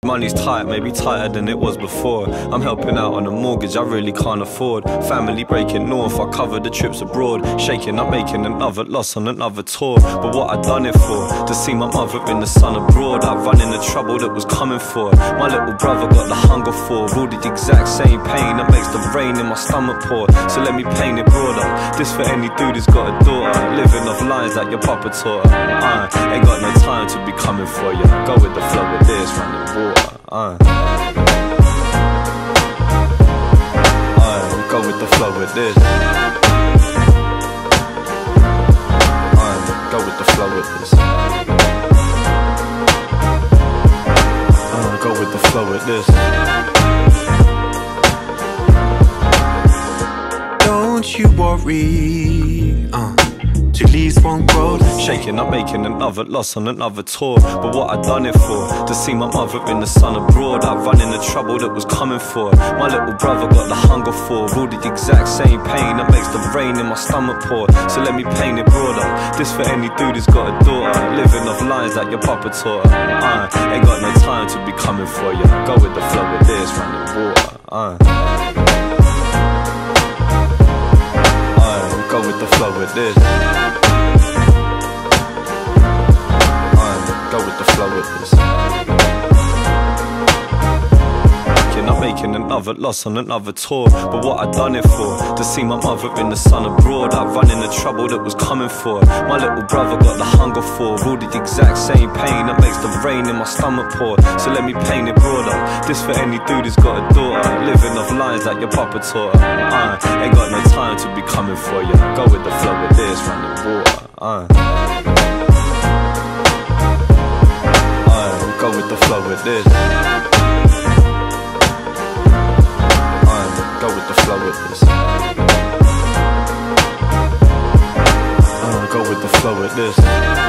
Money's tight, maybe tighter than it was before. I'm helping out on a mortgage I really can't afford. Family breaking north, I cover the trips abroad. Shaking up, making another loss on another tour. But what I done it for? To see my mother in the sun abroad. I run in the trouble that was coming for. My little brother got the hunger for all the exact same pain that makes the rain in my stomach pour. So let me paint it broader. This for any dude who's got a daughter, living off lines that your papa taught her. Ain't got no time to be coming for you. Go with the flow with this, running water. Go with the flow with this. Go with the flow with this. Go with the flow with this. Don't you worry, two leaves won't grow. Shaking up, making another loss on another tour. But what I done it for? To see my mother in the sun abroad. I run in the trouble that was coming for. My little brother got the hunger for all the exact same pain that makes the rain in my stomach pour. So let me paint it broader. This for any dude who's got a daughter, living off lines that your papa taught her. Ain't got no time to be coming for you. Go with the flow with this, running water. Go with the flow with this. Go with the flow with this. I'm making another loss on another tour. But what I done it for? To see my mother in the sun abroad. I run in the trouble that was coming for. My little brother got the hunger for all the exact same pain that makes the rain in my stomach pour. So let me paint it broader. This for any dude who's got a daughter, living off lines that your papa taught her. Ain't got no time to be coming for you. Go with the flow with this, running water. Go with the flow with this. Go with the flow with this. Go with the flow with this.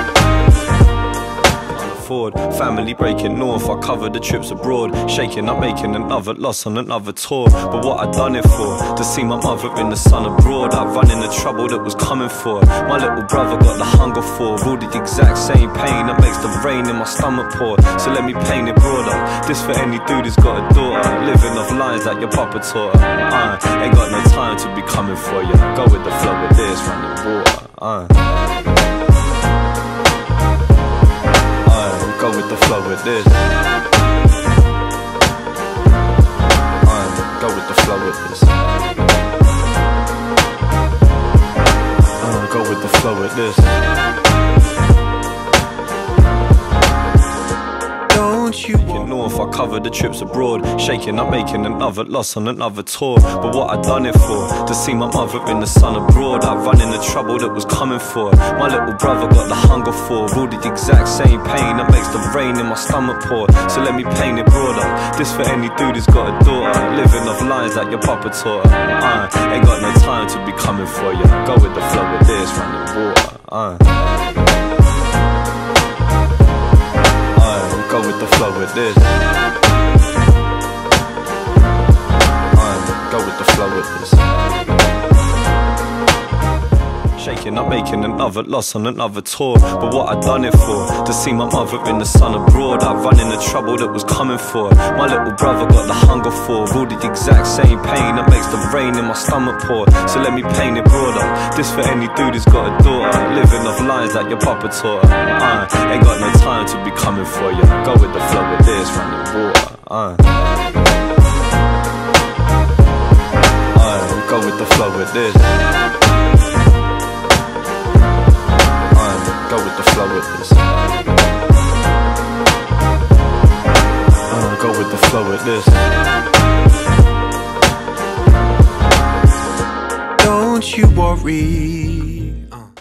Family breaking north, I cover the trips abroad. Shaking up, making another loss on another tour. But what I done it for? To see my mother in the sun abroad. I run in the trouble that was coming for. My little brother got the hunger for all the exact same pain that makes the rain in my stomach pour. So let me paint it broader. This for any dude who's got a daughter, living off lines that your papa taught her. Ain't got no time to be coming for you. Go with the flow with this, running water. Go with the flow with this. Go with the flow with this. Go with the flow with this. Don't you north, I cover the trips abroad. Shaking up, making another loss on another tour. But what I done it for? To see my mother in the sun abroad. I run in the trouble that was coming for. My little brother got the hunger for all the exact same pain that makes the rain in my stomach pour. So let me paint it broader. This for any dude who's got a daughter, living off lines that your papa taught her. Ain't got no time to be coming for you. Go with the flow with this, running water. Go with the flow with this. Go with the flow with this. Shaking up, making another loss on another tour. But what I done it for? To see my mother in the sun abroad. I run in the trouble that was coming for. My little brother got the hunger for all the exact same pain that makes the rain in my stomach pour. So let me paint it broader. This for any dude who's got a daughter, living off lines that your papa taught her. Ain't got no time to be coming for you. Go with the flow with this, running water. Go with the flow with this. Go with the flow with this. Go with the flow with this. Don't you worry,